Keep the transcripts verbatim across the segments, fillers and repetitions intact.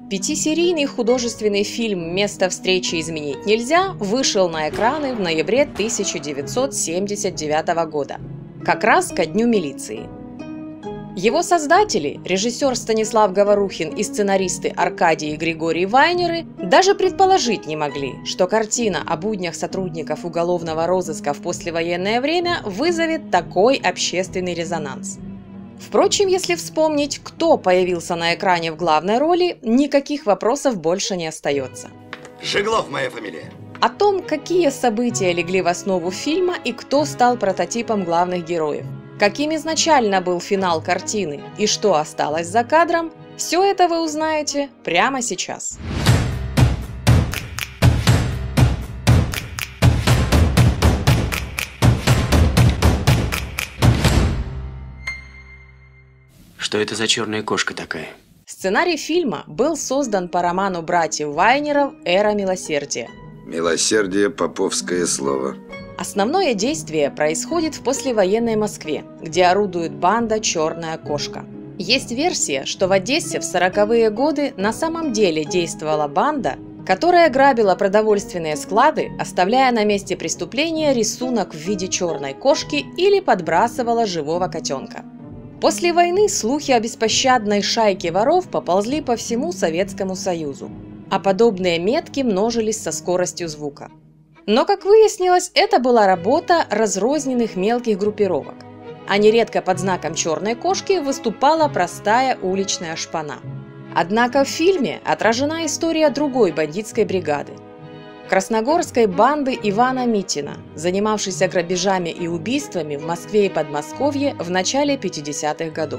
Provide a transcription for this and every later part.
Пятисерийный художественный фильм «Место встречи изменить нельзя» вышел на экраны в ноябре тысяча девятьсот семьдесят девятого года, как раз ко Дню милиции. Его создатели, режиссер Станислав Говорухин и сценаристы Аркадий и Григорий Вайнеры, даже предположить не могли, что картина о буднях сотрудников уголовного розыска в послевоенное время вызовет такой общественный резонанс. Впрочем, если вспомнить, кто появился на экране в главной роли, никаких вопросов больше не остается. Жеглов моя фамилия. О том, какие события легли в основу фильма и кто стал прототипом главных героев, каким изначально был финал картины и что осталось за кадром, все это вы узнаете прямо сейчас. Что это за черная кошка такая? Сценарий фильма был создан по роману братьев Вайнеров «Эра милосердия». Милосердие – поповское слово. Основное действие происходит в послевоенной Москве, где орудует банда «Черная кошка». Есть версия, что в Одессе в сороковые годы на самом деле действовала банда, которая грабила продовольственные склады, оставляя на месте преступления рисунок в виде черной кошки или подбрасывала живого котенка. После войны слухи о беспощадной шайке воров поползли по всему Советскому Союзу, а подобные метки множились со скоростью звука. Но, как выяснилось, это была работа разрозненных мелких группировок, а нередко под знаком черной кошки выступала простая уличная шпана. Однако в фильме отражена история другой бандитской бригады – красногорской банды Ивана Митина, занимавшейся грабежами и убийствами в Москве и Подмосковье в начале пятидесятых годов.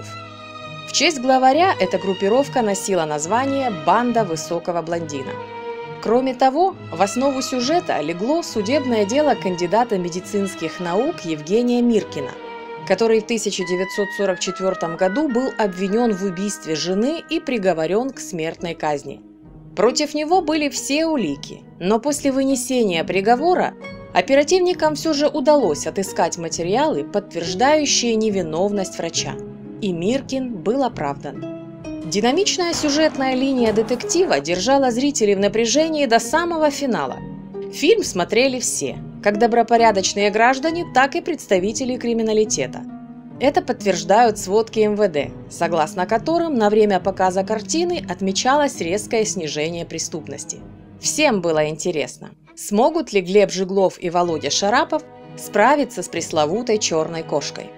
В честь главаря эта группировка носила название «Банда высокого блондина». Кроме того, в основу сюжета легло судебное дело кандидата медицинских наук Евгения Миркина, который в тысяча девятьсот сорок четвёртом году был обвинен в убийстве жены и приговорен к смертной казни. Против него были все улики, но после вынесения приговора оперативникам все же удалось отыскать материалы, подтверждающие невиновность врача, и Миркин был оправдан. Динамичная сюжетная линия детектива держала зрителей в напряжении до самого финала. Фильм смотрели все, как добропорядочные граждане, так и представители криминалитета. Это подтверждают сводки эм вэ дэ, согласно которым на время показа картины отмечалось резкое снижение преступности. Всем было интересно, смогут ли Глеб Жеглов и Володя Шарапов справиться с пресловутой черной кошкой.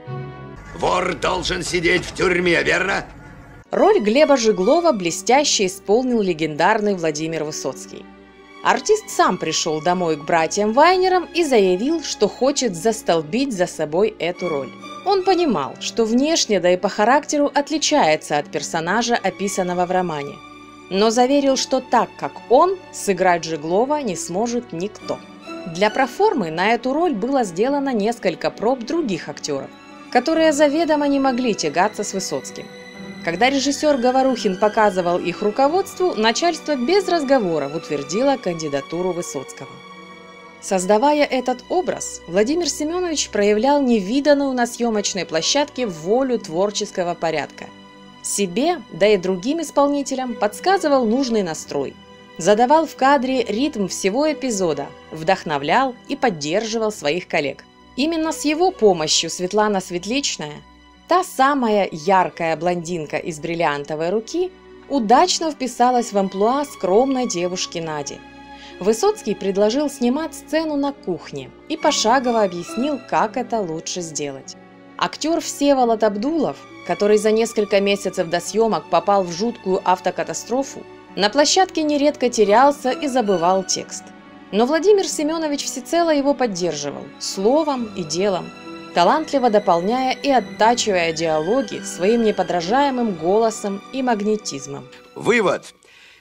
Вор должен сидеть в тюрьме, верно? Роль Глеба Жеглова блестяще исполнил легендарный Владимир Высоцкий. Артист сам пришел домой к братьям Вайнерам и заявил, что хочет застолбить за собой эту роль. Он понимал, что внешне, да и по характеру отличается от персонажа, описанного в романе, но заверил, что так, как он, сыграть Жеглова не сможет никто. Для проформы на эту роль было сделано несколько проб других актеров, которые заведомо не могли тягаться с Высоцким. Когда режиссер Говорухин показывал их руководству, начальство без разговоров утвердило кандидатуру Высоцкого. Создавая этот образ, Владимир Семенович проявлял невиданную на съемочной площадке волю творческого порядка. Себе, да и другим исполнителям подсказывал нужный настрой, задавал в кадре ритм всего эпизода, вдохновлял и поддерживал своих коллег. Именно с его помощью Светлана Светличная, та самая яркая блондинка из «Бриллиантовой руки», удачно вписалась в амплуа скромной девушки Нади. Высоцкий предложил снимать сцену на кухне и пошагово объяснил, как это лучше сделать. Актер Всеволод Абдулов, который за несколько месяцев до съемок попал в жуткую автокатастрофу, на площадке нередко терялся и забывал текст. Но Владимир Семенович всецело его поддерживал, словом и делом, талантливо дополняя и оттачивая диалоги своим неподражаемым голосом и магнетизмом. Вывод.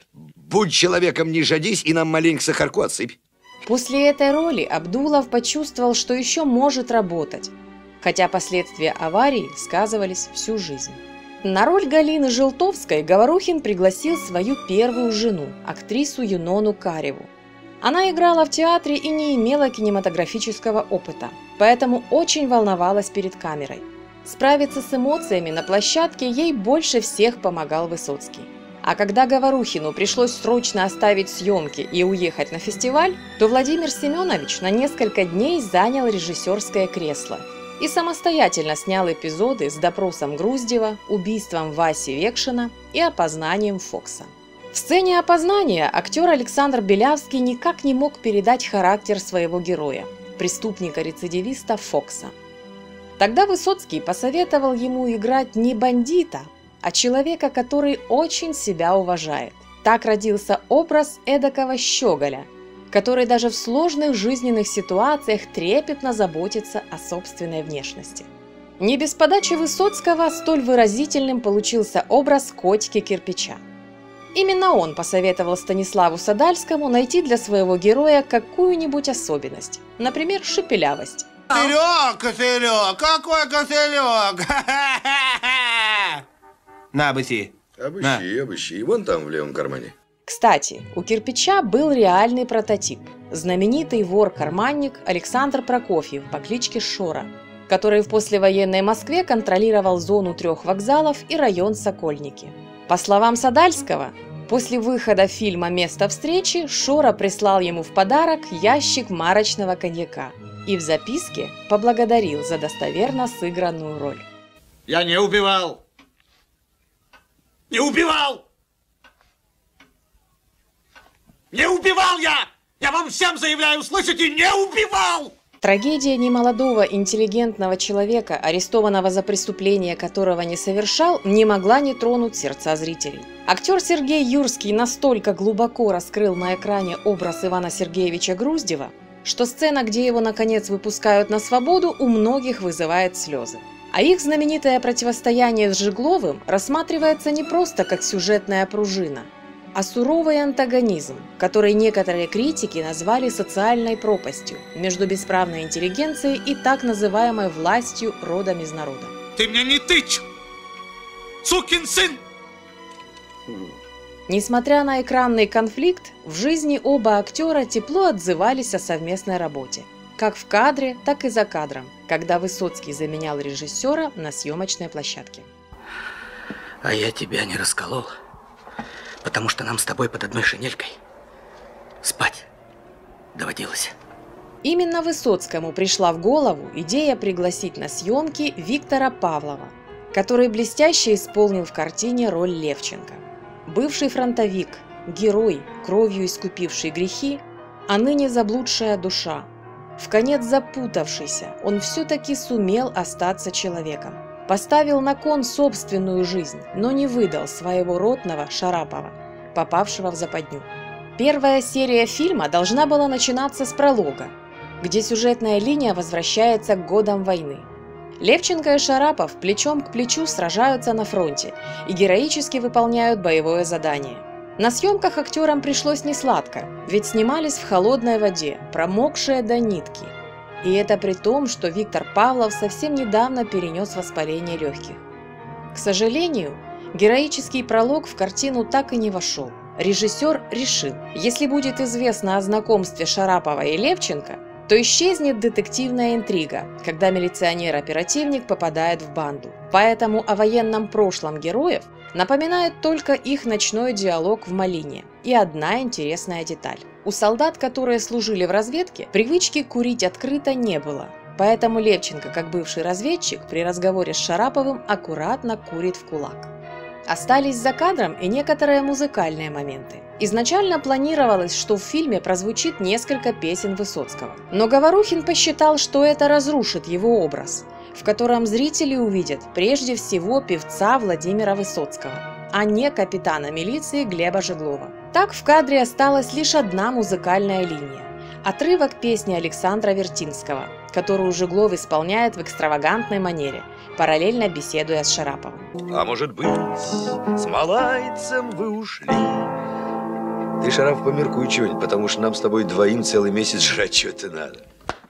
Будь человеком, не жадись, и нам маленько сахарку отсыпь. После этой роли Абдулов почувствовал, что еще может работать, хотя последствия аварии сказывались всю жизнь. На роль Галины Желтовской Говорухин пригласил свою первую жену, актрису Юнону Кареву. Она играла в театре и не имела кинематографического опыта, поэтому очень волновалась перед камерой. Справиться с эмоциями на площадке ей больше всех помогал Высоцкий. А когда Говорухину пришлось срочно оставить съемки и уехать на фестиваль, то Владимир Семенович на несколько дней занял режиссерское кресло и самостоятельно снял эпизоды с допросом Груздева, убийством Васи Векшина и опознанием Фокса. В сцене опознания актер Александр Белявский никак не мог передать характер своего героя, преступника-рецидивиста Фокса. Тогда Высоцкий посоветовал ему играть не бандита, а человека, который очень себя уважает. Так родился образ эдакого щеголя, который даже в сложных жизненных ситуациях трепетно заботится о собственной внешности. Не без подачи Высоцкого столь выразительным получился образ Котьки Кирпича. Именно он посоветовал Станиславу Садальскому найти для своего героя какую-нибудь особенность, например, шепелявость. Кошелек, кошелек, какой кошелек? На, обыщи. Обыщи, обыщи. Вон там, в левом кармане. Кстати, у Кирпича был реальный прототип – знаменитый вор-карманник Александр Прокофьев по кличке Шора, который в послевоенной Москве контролировал зону трех вокзалов и район Сокольники. По словам Садальского, после выхода фильма «Место встречи» Шора прислал ему в подарок ящик марочного коньяка и в записке поблагодарил за достоверно сыгранную роль. Я не убивал! Не убивал! Не убивал я! Я вам всем заявляю, слышите, не убивал! Трагедия немолодого интеллигентного человека, арестованного за преступление которого не совершал, не могла не тронуть сердца зрителей. Актер Сергей Юрский настолько глубоко раскрыл на экране образ Ивана Сергеевича Груздева, что сцена, где его наконец выпускают на свободу, у многих вызывает слезы. А их знаменитое противостояние с Жигловым рассматривается не просто как сюжетная пружина, а суровый антагонизм, который некоторые критики назвали социальной пропастью между бесправной интеллигенцией и так называемой властью родом из народа. Ты мне не тычь, сукин сын! Несмотря на экранный конфликт, в жизни оба актера тепло отзывались о совместной работе, как в кадре, так и за кадром, когда Высоцкий заменял режиссера на съемочной площадке. А я тебя не расколол, потому что нам с тобой под одной шинелькой спать доводилось. Именно Высоцкому пришла в голову идея пригласить на съемки Виктора Павлова, который блестяще исполнил в картине роль Левченко. Бывший фронтовик, герой, кровью искупивший грехи, а ныне заблудшая душа. Вконец запутавшийся, он все-таки сумел остаться человеком. Поставил на кон собственную жизнь, но не выдал своего родного Шарапова, попавшего в западню. Первая серия фильма должна была начинаться с пролога, где сюжетная линия возвращается к годам войны. Левченко и Шарапов плечом к плечу сражаются на фронте и героически выполняют боевое задание. На съемках актерам пришлось несладко, ведь снимались в холодной воде, промокшие до нитки. И это при том, что Виктор Павлов совсем недавно перенес воспаление легких. К сожалению, героический пролог в картину так и не вошел. Режиссер решил, если будет известно о знакомстве Шарапова и Левченко, то исчезнет детективная интрига, когда милиционер-оперативник попадает в банду. Поэтому о военном прошлом героев напоминает только их ночной диалог в Малине. И одна интересная деталь. У солдат, которые служили в разведке, привычки курить открыто не было. Поэтому Левченко, как бывший разведчик, при разговоре с Шараповым аккуратно курит в кулак. Остались за кадром и некоторые музыкальные моменты. Изначально планировалось, что в фильме прозвучит несколько песен Высоцкого. Но Говорухин посчитал, что это разрушит его образ, в котором зрители увидят прежде всего певца Владимира Высоцкого, а не капитана милиции Глеба Жиглова. Так в кадре осталась лишь одна музыкальная линия – отрывок песни Александра Вертинского, которую Жиглов исполняет в экстравагантной манере, параллельно беседуя с Шараповым. А может быть, с малайцем вы ушли? Ты, Шарап, померкуй чего-нибудь, потому что нам с тобой двоим целый месяц жрать что-то надо.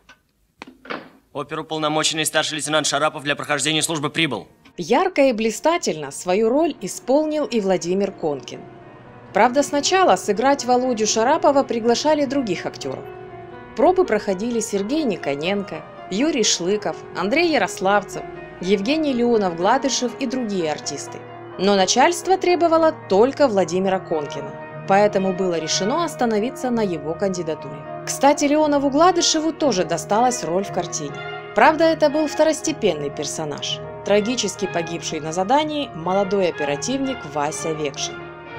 Оперуполномоченный старший лейтенант Шарапов для прохождения службы прибыл. Ярко и блистательно свою роль исполнил и Владимир Конкин. Правда, сначала сыграть Володю Шарапова приглашали других актеров. Пробы проходили Сергей Никоненко, Юрий Шлыков, Андрей Ярославцев, Евгений Леонов-Гладышев и другие артисты. Но начальство требовало только Владимира Конкина, поэтому было решено остановиться на его кандидатуре. Кстати, Леонову Гладышеву тоже досталась роль в картине. Правда, это был второстепенный персонаж, трагически погибший на задании молодой оперативник Вася Векшин.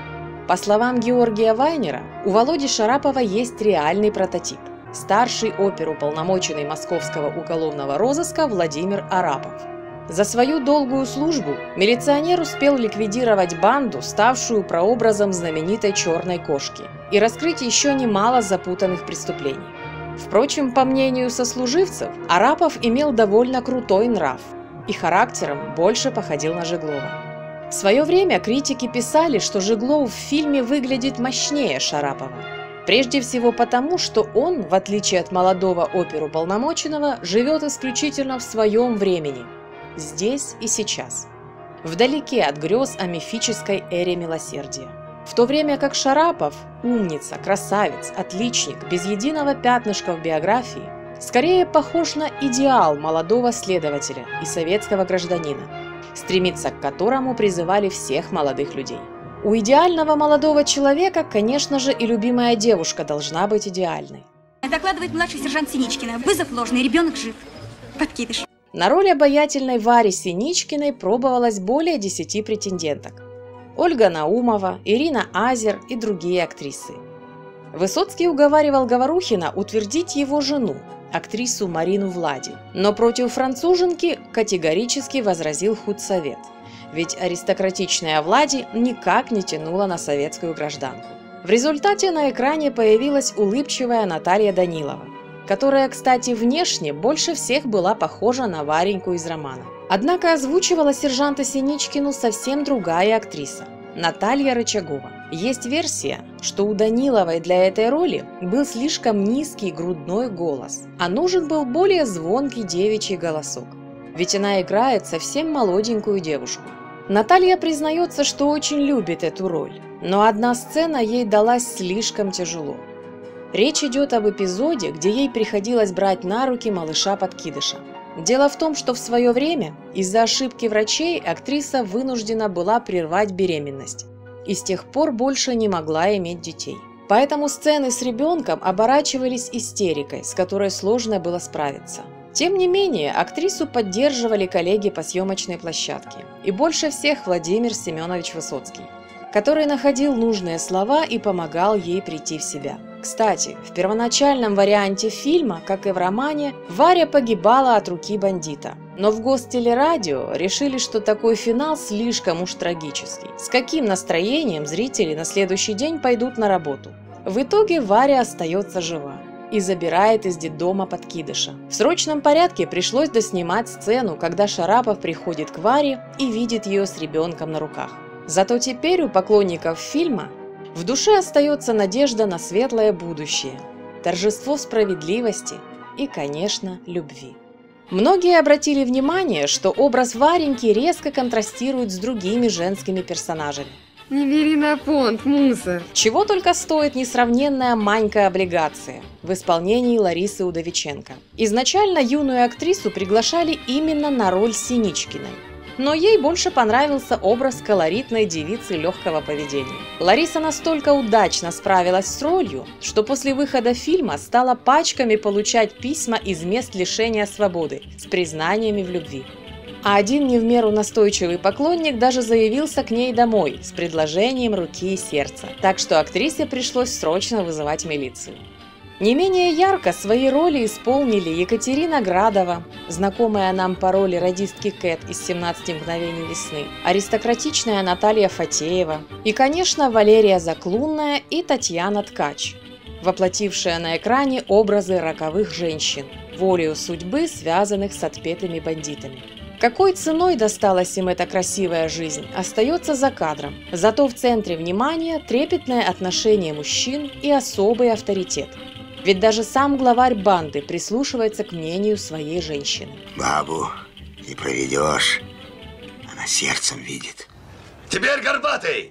По словам Георгия Вайнера, у Володи Шарапова есть реальный прототип – старший оперуполномоченный московского уголовного розыска Владимир Арапов. За свою долгую службу милиционер успел ликвидировать банду, ставшую прообразом знаменитой «Черной кошки», и раскрыть еще немало запутанных преступлений. Впрочем, по мнению сослуживцев, Арапов имел довольно крутой нрав и характером больше походил на Жеглова. В свое время критики писали, что Жеглов в фильме выглядит мощнее Шарапова. Прежде всего потому, что он, в отличие от молодого оперуполномоченного, живет исключительно в своем времени – здесь и сейчас, вдалеке от грез о мифической эре милосердия. В то время как Шарапов – умница, красавец, отличник, без единого пятнышка в биографии, скорее похож на идеал молодого следователя и советского гражданина, стремиться к которому призывали всех молодых людей. У идеального молодого человека, конечно же, и любимая девушка должна быть идеальной. Докладывает младший сержант Синичкина. Вызов ложный, ребенок жив. Подкидыш. На роль обаятельной Вари Синичкиной пробовалось более десяти претенденток. Ольга Наумова, Ирина Азер и другие актрисы. Высоцкий уговаривал Говорухина утвердить его жену, актрису Марину Влади, но против француженки категорически возразил худсовет, ведь аристократичная Влади никак не тянула на советскую гражданку. В результате на экране появилась улыбчивая Наталья Данилова, которая, кстати, внешне больше всех была похожа на Вареньку из романа. Однако озвучивала сержанта Синичкину совсем другая актриса – Наталья Рычагова. Есть версия, что у Даниловой для этой роли был слишком низкий грудной голос, а нужен был более звонкий девичий голосок, ведь она играет совсем молоденькую девушку. Наталья признается, что очень любит эту роль, но одна сцена ей далась слишком тяжело. Речь идет об эпизоде, где ей приходилось брать на руки малыша-подкидыша. Дело в том, что в свое время из-за ошибки врачей актриса вынуждена была прервать беременность и с тех пор больше не могла иметь детей. Поэтому сцены с ребенком оборачивались истерикой, с которой сложно было справиться. Тем не менее, актрису поддерживали коллеги по съемочной площадке, и больше всех Владимир Семенович Высоцкий, который находил нужные слова и помогал ей прийти в себя. Кстати, в первоначальном варианте фильма, как и в романе, Варя погибала от руки бандита. Но в Гостелерадио решили, что такой финал слишком уж трагический. С каким настроением зрители на следующий день пойдут на работу? В итоге Варя остается жива и забирает из детдома подкидыша. В срочном порядке пришлось доснимать сцену, когда Шарапов приходит к Варе и видит ее с ребенком на руках. Зато теперь у поклонников фильма в душе остается надежда на светлое будущее, торжество справедливости и, конечно, любви. Многие обратили внимание, что образ Вареньки резко контрастирует с другими женскими персонажами. Не бери на понт, мусор. Чего только стоит несравненная Манька-облигация в исполнении Ларисы Удовиченко. Изначально юную актрису приглашали именно на роль Синичкиной, но ей больше понравился образ колоритной девицы легкого поведения. Лариса настолько удачно справилась с ролью, что после выхода фильма стала пачками получать письма из мест лишения свободы с признаниями в любви. А один не в меру настойчивый поклонник даже заявился к ней домой с предложением руки и сердца, так что актрисе пришлось срочно вызывать милицию. Не менее ярко свои роли исполнили Екатерина Градова, знакомая нам по роли радистки Кэт из «семнадцати мгновений весны», аристократичная Наталья Фатеева и, конечно, Валерия Заклунная и Татьяна Ткач, воплотившая на экране образы роковых женщин, волею судьбы, связанных с отпетыми бандитами. Какой ценой досталась им эта красивая жизнь, остается за кадром. Зато в центре внимания трепетное отношение мужчин и особый авторитет. Ведь даже сам главарь банды прислушивается к мнению своей женщины. Бабу не проведешь, она сердцем видит. Теперь Горбатый!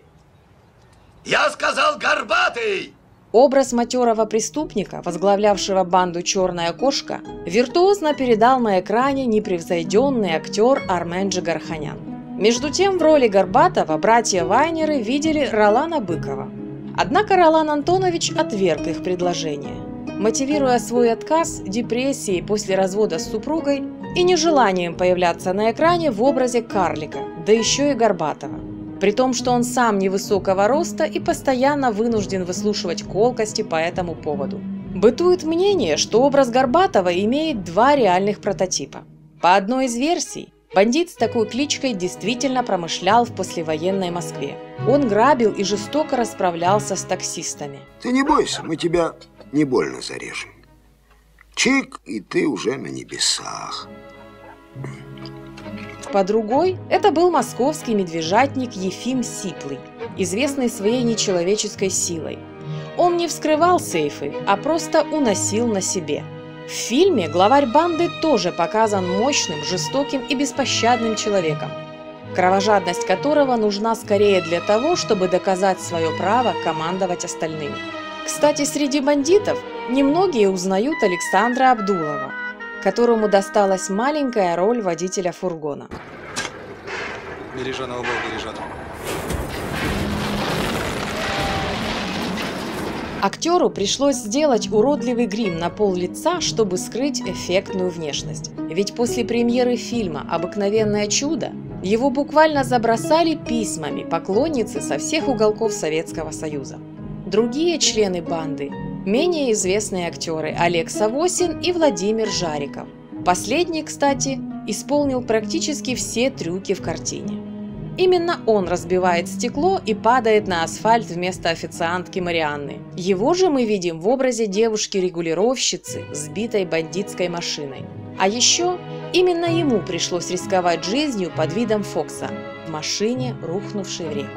Я сказал Горбатый! Образ матерого преступника, возглавлявшего банду «Черная кошка», виртуозно передал на экране непревзойденный актер Армен Джигарханян. Между тем, в роли Горбатова братья Вайнеры видели Ролана Быкова. Однако Ролан Антонович отверг их предложение, мотивируя свой отказ депрессией после развода с супругой и нежеланием появляться на экране в образе карлика, да еще и Горбатова. При том, что он сам невысокого роста и постоянно вынужден выслушивать колкости по этому поводу. Бытует мнение, что образ Горбатова имеет два реальных прототипа. По одной из версий, бандит с такой кличкой действительно промышлял в послевоенной Москве. Он грабил и жестоко расправлялся с таксистами. Ты не бойся, мы тебя не больно зарежем. Чик, и ты уже на небесах. По другой, это был московский медвежатник Ефим Сиплый, известный своей нечеловеческой силой. Он не вскрывал сейфы, а просто уносил на себе. В фильме главарь банды тоже показан мощным, жестоким и беспощадным человеком, кровожадность которого нужна скорее для того, чтобы доказать свое право командовать остальными. Кстати, среди бандитов немногие узнают Александра Абдулова, которому досталась маленькая роль водителя фургона. Береженого Бога, береженого. Актеру пришлось сделать уродливый грим на пол лица, чтобы скрыть эффектную внешность. Ведь после премьеры фильма «Обыкновенное чудо» его буквально забросали письмами поклонницы со всех уголков Советского Союза. Другие члены банды – менее известные актеры Олег Савосин и Владимир Жариков. Последний, кстати, исполнил практически все трюки в картине. Именно он разбивает стекло и падает на асфальт вместо официантки Марианны. Его же мы видим в образе девушки-регулировщицы, сбитой бандитской машиной. А еще именно ему пришлось рисковать жизнью под видом Фокса в машине, рухнувшей в реку.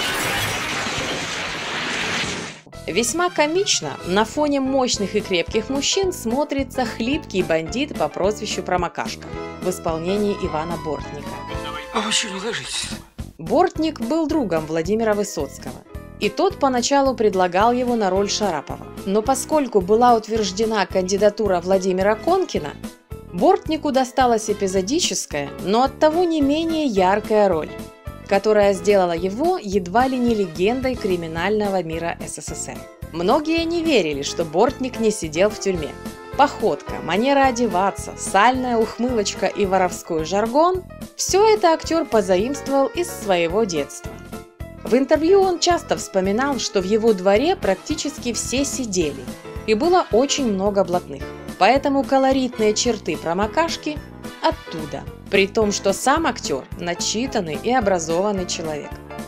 Весьма комично на фоне мощных и крепких мужчин смотрится хлипкий бандит по прозвищу Промокашка в исполнении Ивана Бортника. А вы что, не ложитесь? Бортник был другом Владимира Высоцкого, и тот поначалу предлагал его на роль Шарапова. Но поскольку была утверждена кандидатура Владимира Конкина, Бортнику досталась эпизодическая, но оттого не менее яркая роль, которая сделала его едва ли не легендой криминального мира СССР. Многие не верили, что Бортник не сидел в тюрьме. Походка, манера одеваться, сальная ухмылочка и воровской жаргон – все это актер позаимствовал из своего детства. В интервью он часто вспоминал, что в его дворе практически все сидели, и было очень много блатных. Поэтому колоритные черты Промокашки оттуда, при том, что сам актер – начитанный и образованный человек.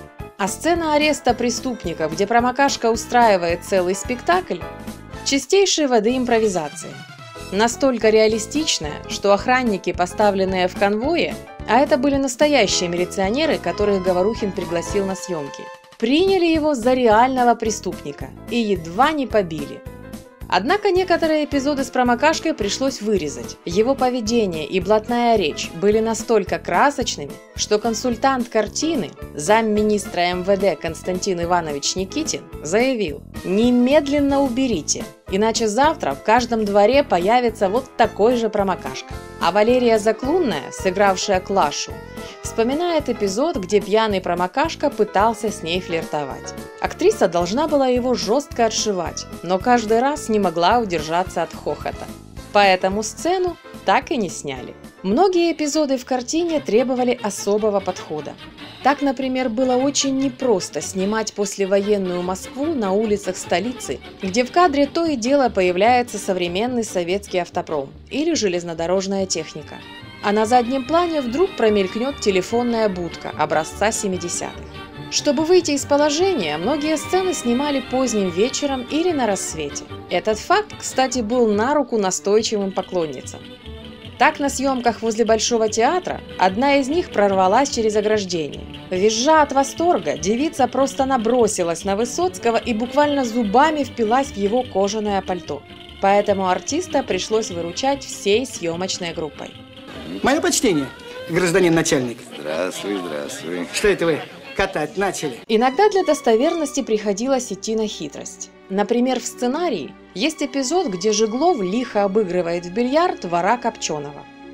А сцена ареста преступников, где Промокашка устраивает целый спектакль – чистейшей воды импровизации. Настолько реалистичная, что охранники, поставленные в конвое, а это были настоящие милиционеры, которых Говорухин пригласил на съемки, приняли его за реального преступника и едва не побили. Однако некоторые эпизоды с Промокашкой пришлось вырезать. Его поведение и блатная речь были настолько красочными, что консультант картины, замминистра эм вэ дэ Константин Иванович Никитин, заявил: «Немедленно уберите, иначе завтра в каждом дворе появится вот такой же Промокашка». А Валерия Заклунная, сыгравшая Клашу, вспоминает эпизод, где пьяный Промокашка пытался с ней флиртовать. Актриса должна была его жестко отшивать, но каждый раз не могла удержаться от хохота. Поэтому сцену так и не сняли. Многие эпизоды в картине требовали особого подхода. Так, например, было очень непросто снимать послевоенную Москву на улицах столицы, где в кадре то и дело появляется современный советский автопром или железнодорожная техника. А на заднем плане вдруг промелькнет телефонная будка образца семидесятых. Чтобы выйти из положения, многие сцены снимали поздним вечером или на рассвете. Этот факт, кстати, был на руку настойчивым поклонницам. Так, на съемках возле Большого театра одна из них прорвалась через ограждение. Визжа от восторга, девица просто набросилась на Высоцкого и буквально зубами впилась в его кожаное пальто. Поэтому артиста пришлось выручать всей съемочной группой. Мое почтение, гражданин начальник. Здравствуй, здравствуй. Что это вы катать начали? Иногда для достоверности приходилось идти на хитрость. Например, в сценарии есть эпизод, где Жеглов лихо обыгрывает в бильярд вора Копченого.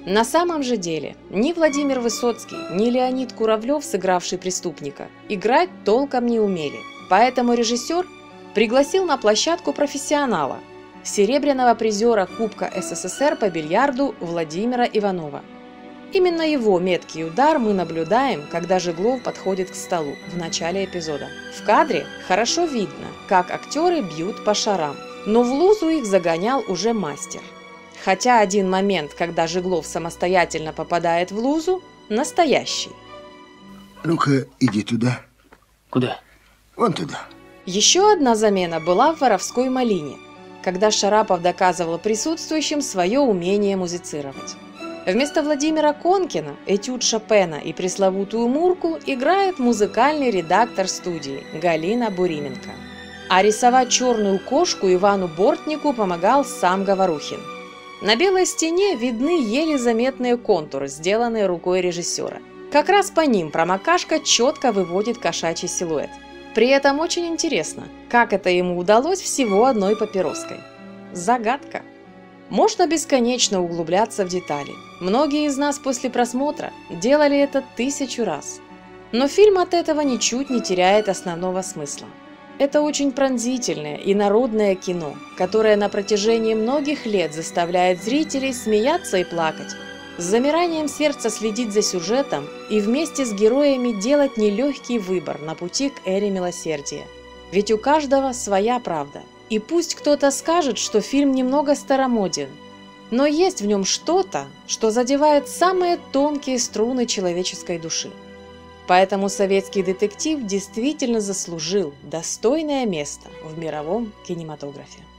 На самом же деле, ни Владимир Высоцкий, ни Леонид Куравлев, сыгравший преступника, играть толком не умели. Поэтому режиссер пригласил на площадку профессионала, серебряного призера Кубка СССР по бильярду Владимира Иванова. Именно его меткий удар мы наблюдаем, когда Жеглов подходит к столу в начале эпизода. В кадре хорошо видно, как актеры бьют по шарам, но в лузу их загонял уже мастер. Хотя один момент, когда Жеглов самостоятельно попадает в лузу, настоящий. Ну-ка, иди туда. Куда? Вон туда. Еще одна замена была в «Воровской малине», когда Шарапов доказывал присутствующим свое умение музицировать. Вместо Владимира Конкина этюд Шопена и пресловутую Мурку играет музыкальный редактор студии Галина Бурименко. А рисовать черную кошку Ивану Бортнику помогал сам Говорухин. На белой стене видны еле заметные контуры, сделанные рукой режиссера. Как раз по ним промокашка четко выводит кошачий силуэт. При этом очень интересно, как это ему удалось всего одной папироской. Загадка. Можно бесконечно углубляться в детали. Многие из нас после просмотра делали это тысячу раз. Но фильм от этого ничуть не теряет основного смысла. Это очень пронзительное и народное кино, которое на протяжении многих лет заставляет зрителей смеяться и плакать, с замиранием сердца следить за сюжетом и вместе с героями делать нелегкий выбор на пути к эре милосердия. Ведь у каждого своя правда. И пусть кто-то скажет, что фильм немного старомоден, но есть в нем что-то, что задевает самые тонкие струны человеческой души. Поэтому советский детектив действительно заслужил достойное место в мировом кинематографе.